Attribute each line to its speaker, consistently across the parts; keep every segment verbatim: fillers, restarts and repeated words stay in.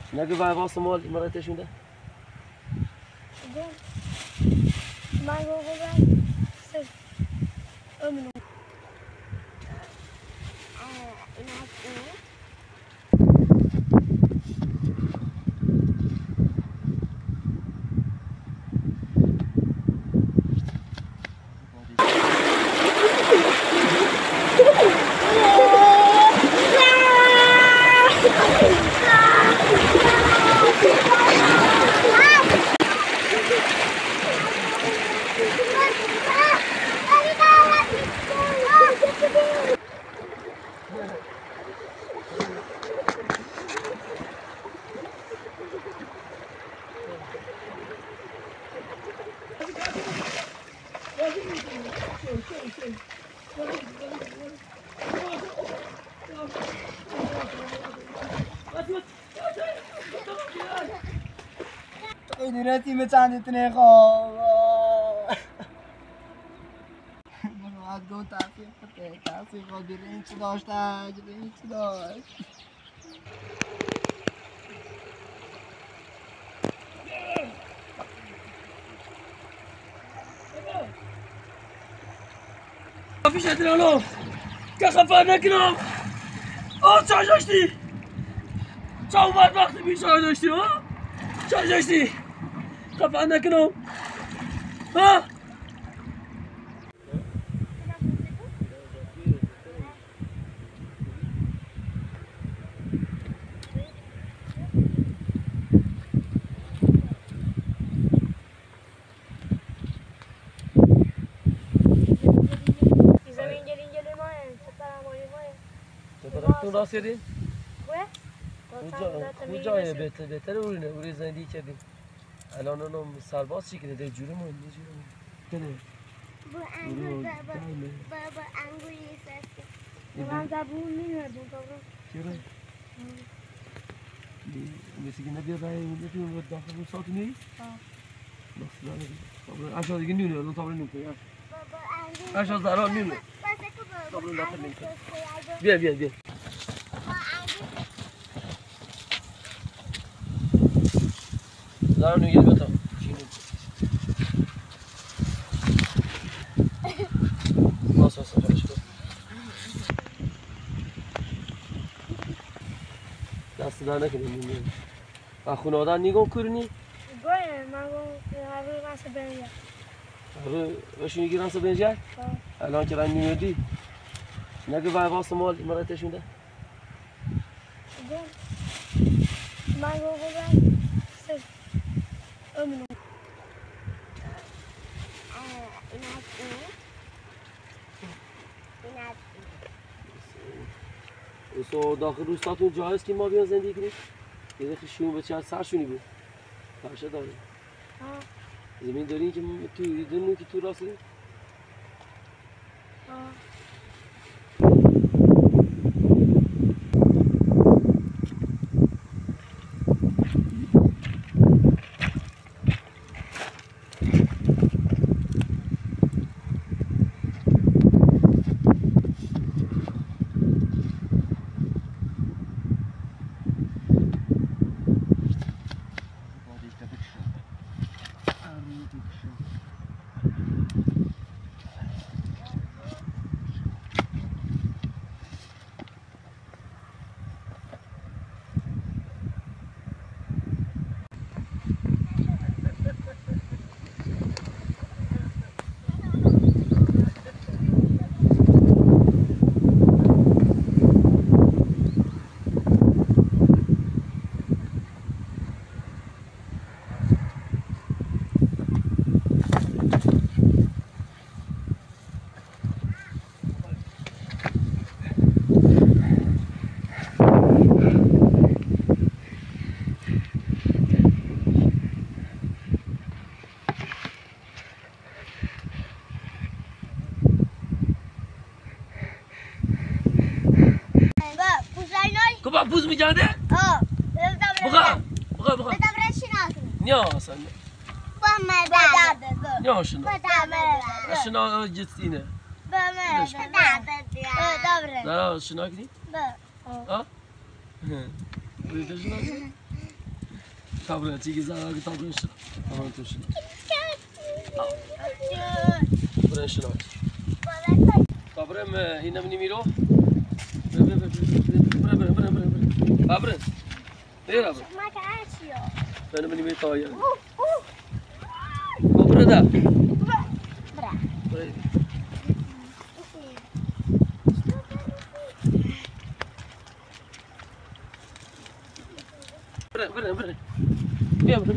Speaker 1: نگه وای واسه مال مرتشون ده
Speaker 2: من گفتم سه امنو
Speaker 3: این رتی می‌چندی تنه خواب من از دو تاثیر پته تاثیر خود بیرین چی داشته بیرین چی داشت
Speaker 1: فيش عندنا لو كخفانا كنا اه تشاجشتي تشاو ما وقت بيش تشاجشتي ها تشاجشتي خفانا كنا ها تو راست کردین؟ کجا کجای بهتر بهتر اورینه اوری زندگی کردیم الان اونم سرباز چی کنه ده جوری ما اینجا جوری ما کنه
Speaker 2: با انگور با با انگور نیست من زبون نمی‌دونم
Speaker 1: چرا مثل که نبیه برای نمی‌تونم رو داخل اون ساعت نیست بس داره اشیا دیگه نیونه الان تابلو نمی‌کنی اشیا زرا نیونه تابلو داخل نمی‌کنی بیا بیا بیا زرا نیگه بتا باس باس باش دست در نکنیم و خانواده نگاه کنی؟
Speaker 2: گویه من گفتم هر راست بنجا
Speaker 1: هر وشی میگی راست بنجا؟ الان که رنگ میادی نگه وای واسه مال مرتشون ده
Speaker 2: من گفتم سه امنو
Speaker 1: سو داخل روستاتون جایست که ما بیان زندگی کنیم یه دقیقه شون به چهار سرشونی بود فرشه داره زمین دارین که تو دنو که تو راستی كوبا بوز مجانده؟
Speaker 2: اه
Speaker 1: بقى بقى بقى
Speaker 2: بدبر شنو
Speaker 1: نيا اصلا
Speaker 2: بما بدبر
Speaker 1: نيا شنو
Speaker 2: بدبر
Speaker 1: شنو جتينا
Speaker 2: بما بدبر
Speaker 1: لا شنو كذي؟
Speaker 2: اه
Speaker 1: اه بريد شنو كذي؟ طابره تيجي زعل طابره شنو طابره توش طابره شنو طابره ما هنا مني ميرو برا برا برا برا طابره ليه طابره
Speaker 2: ما تعاشيو
Speaker 1: انا مني ميرو طاير طابره ده
Speaker 2: برا
Speaker 1: برا برا برا يا برا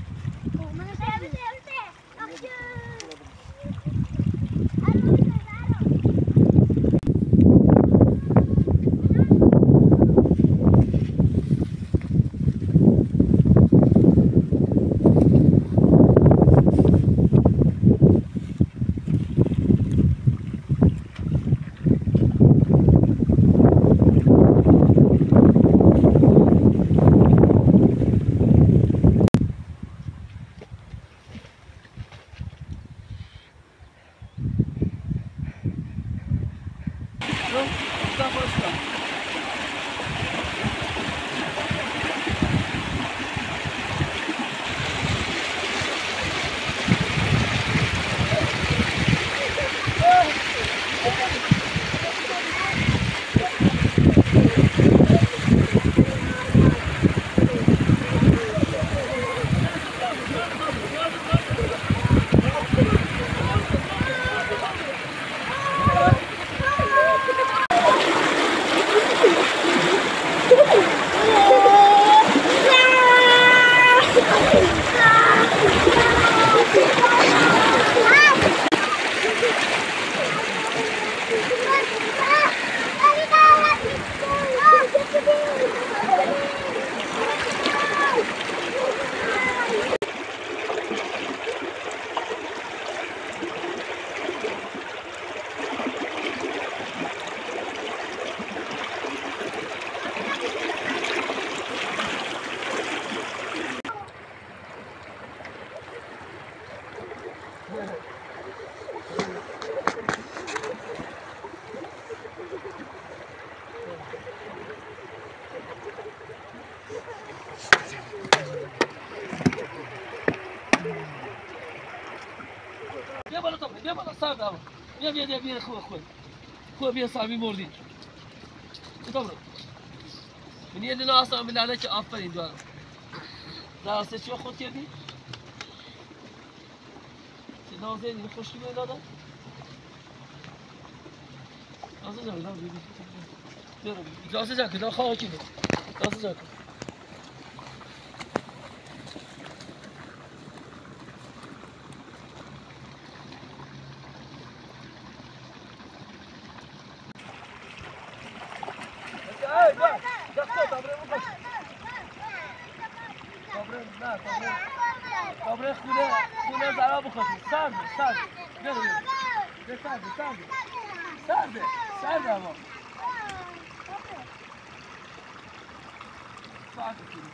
Speaker 1: بیا بالا طابره بیا بالا سر دعوا بیا بیا بیا بیا خوب خوب خوب بیا صاحبی مردی طابره من یه دونه اصلا بالله عليك آفرین دوام درسته چی خود کردی؟ چه نازنین خوشی به دادم؟ نازن جان دادم بیبی بیا اجازه جان که دار خواه کی بود اجازه جان طابره خونه خونه زرا بخوری سرده سرده بیا بیا سرده سرده سرده سرده اما ساعت کنی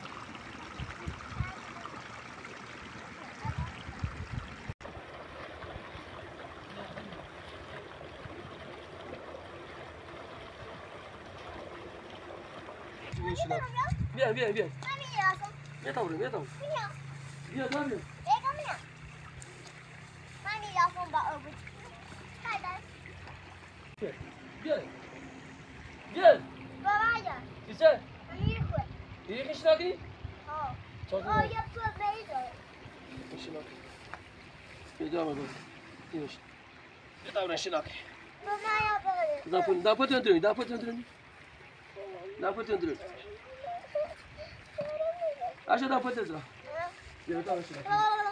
Speaker 1: بیا بیا بیا بیا طابره بیا طابره بیا طابره Gel. Gel.
Speaker 2: Babaya.
Speaker 1: Güzel.
Speaker 2: İyi koy.
Speaker 1: İyi kışına gireyim.
Speaker 2: Ha.
Speaker 1: Çok
Speaker 2: O
Speaker 1: güzel.
Speaker 2: yapıyor neydi?
Speaker 1: Kışına. Bir devam edelim. İyi işte. Bir daha kışına.
Speaker 2: Baba yapıyor.
Speaker 1: Dapı dapı döndürün. Dapı döndürün. Dapı döndürün. Aşağı dapı döndürün. Bir daha kışına.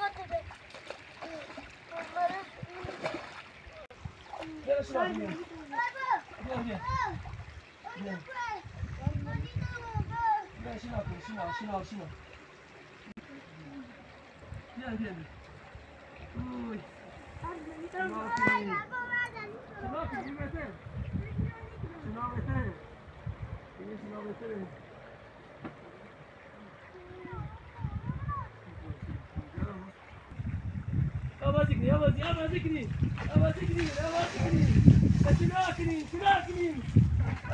Speaker 1: Gel kışına. Gel gel. Gel. Gel şuna şuna şuna şuna. Gel gel. Uy. Şuna bakayım. Şuna bakayım yeter. Şuna yeter. İyi şuna yeter. Avazikni, avazikni, avazikni, avazikni, avazikni. Şinakini, şinakini.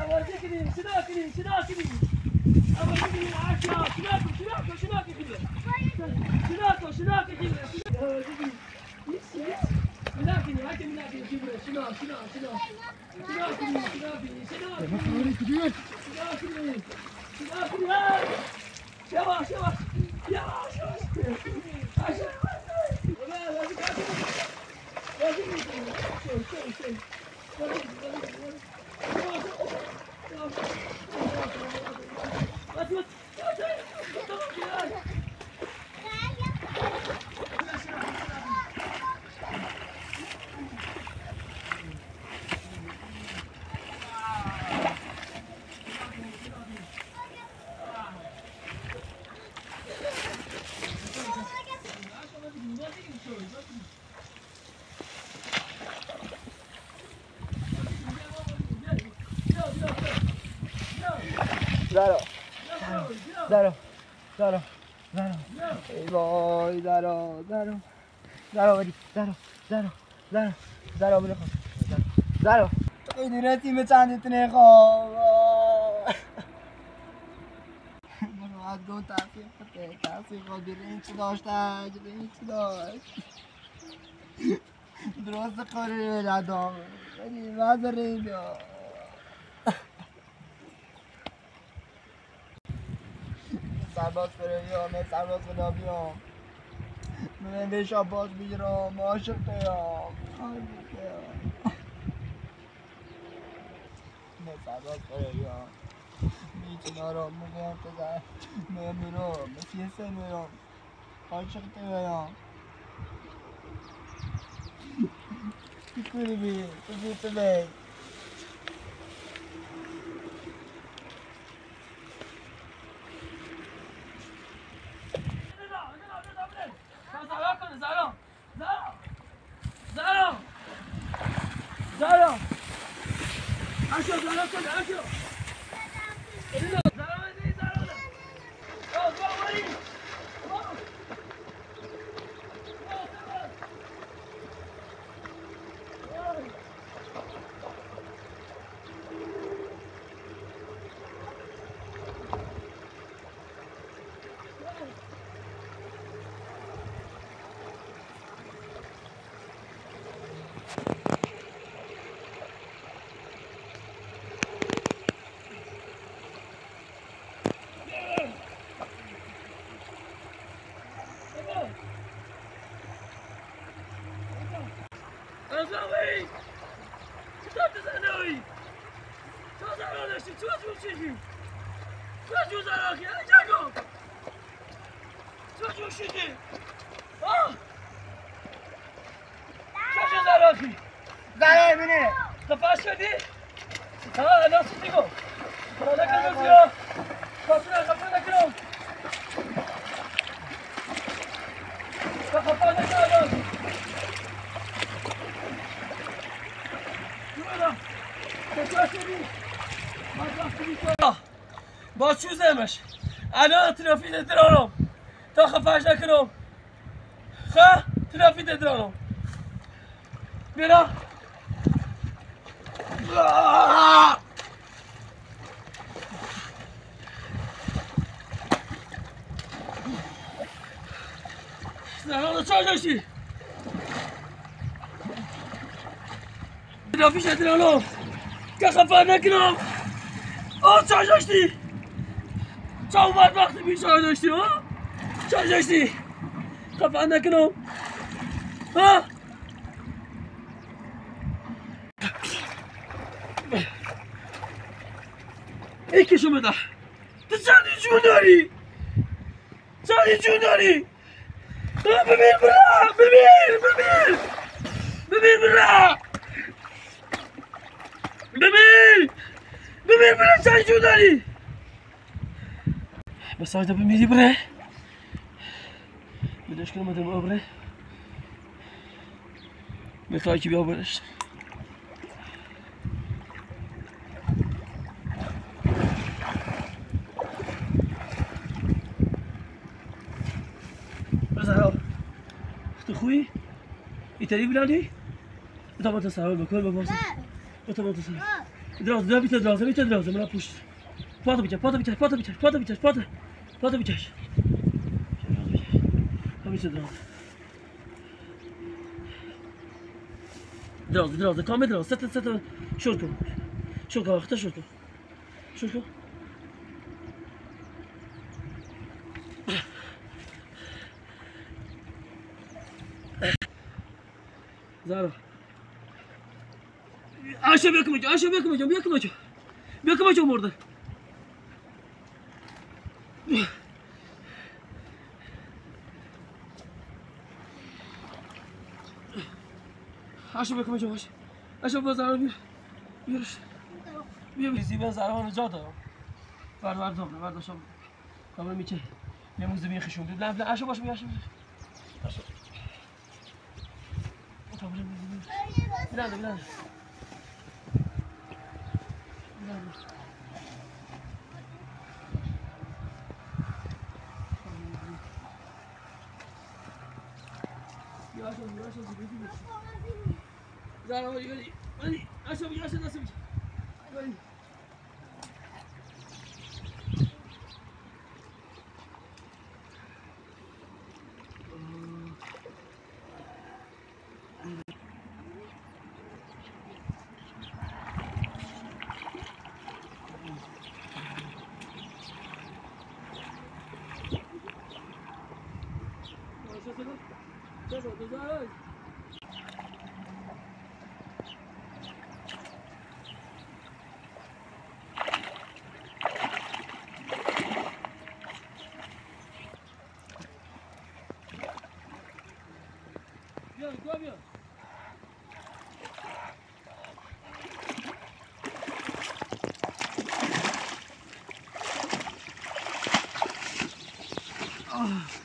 Speaker 1: Avazikni, şinakini, şinakini. Avazikni, aşağı, şinakini, şinakini, şinakini. Yavaş yavaş. Yavaş yavaş. Aşağı yavaş. Ömer hadi kaç. Hadi. Şöyle şöyle şöyle. Hadi hadi. Hadi. Hadi. Tamam ya.
Speaker 3: زارا زارا زارا زارا ای وای زارا زارا زارا بری زارا زارا زارا زارا بری خواست زارا خیلی رسیم چندتونه خواب برو از دو تاثیر پته تاثیر خواب برین چی داشته برین چی داشت درست خوری لدام ولی مذاره بیا سرباز فریا من سرباز فریا بیام من به شاباز بگیرم عاشق بیام من سرباز فریا میچین آرام میگم پدر من میرم من فیسه میرم عاشق بیام بکنی بی بگی تو بی
Speaker 1: زارا اشو زارا کن اشو زارا بدی زارا او باوری Azali! Stop this annoying! Co za radość, co tu się dzieje? Co tu za roki? Ale czego? Co tu się dzieje? O! Co się za roki?
Speaker 3: زارا بینه
Speaker 1: خفاش شدی؟ ها ناسی دیگو خدا کنم زیرا خفنا خفنا کنم خفنا کنم با چوز امش الان ترافیک درانم تا خفاش نکنم خا ترافیک درانم بیرا زنان چه داشتی ترافیک درانم که خفا نکنم آه چه داشتی چه اومد وقتی بیشتر داشتی ها چه داشتی خفا نکنم ها ای کشو بده تو چندی جون داری چندی جون داری ببین برا ببین ببین ببین برا ببین ببین برا چندی جون داری بس آیده بمیری بره بدش کنم ادم آبره میخوای که بیا برش زهرا تو خوبی؟ ایتالی بلندی؟ تا با تصور بکن با باز با با تصور دراز دراز بیت دراز بیت دراز من پشت پاتو بیچ پاتو بیچ پاتو بیچ پاتو بیچ پاتو پاتو بیچ همیشه دراز دراز دراز کام دراز ست ست شل کن شل کن وقت شل کن شل کن زارا آشا بیا کمک آشا بیا کمک بیا کمک بیا کمک مرده آشا بیا کمک آشا آشا با زارا بیا بیارش بیا بیزی بیا زارا هنو جا دارم ورد ورد دامنه ورد داشتم دامنه میچه یه موزه بیا خشون بیا بلند بلند آشا باش بیا آشا آشا دامنه بلند بلند بلند يا شوف يا شوف بيجي زارا ولي ولي ولي اشوف يا شوف اشوف ولي Bien, toi bien. Ah.